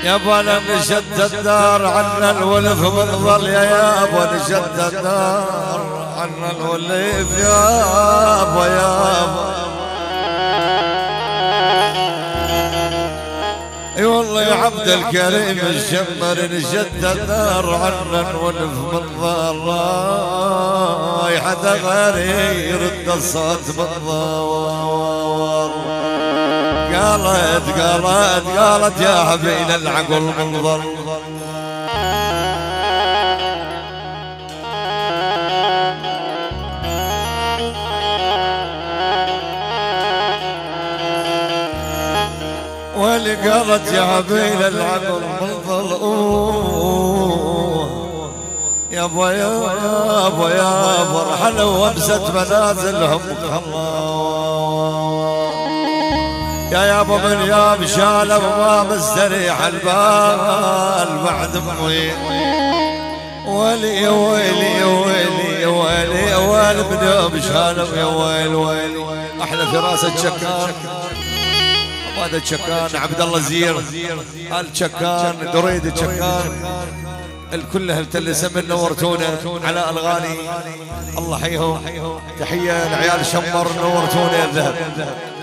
يا بنا نشد الدار عنا الولف منظل يا ابا نشد الدار عنا الولف يا ابا يا ابا. اي والله يا عبد الكريم الشمر نشد الدار عنا الولف منظل حدا غيري يرد الصوت منظور. قالت يا حبيل العقل منظر. واللي قالت يا حبيل العقل منظر. يابا يابا يابا رحلوا وامست منازلهم يا يابا من ياب شالوا ما مستريح البال بعد مويه. ويلي ويلي ويلي ويلي ويلي من ياب شالوا يا ويل ويلي. احلى فراسة شكان هذا الشكان عبد الله زير الشكان دريد الشكان الكل هالتلسم نورتونا على الغالي الله حيهم. تحية لعيال شمر نورتونا الذهب.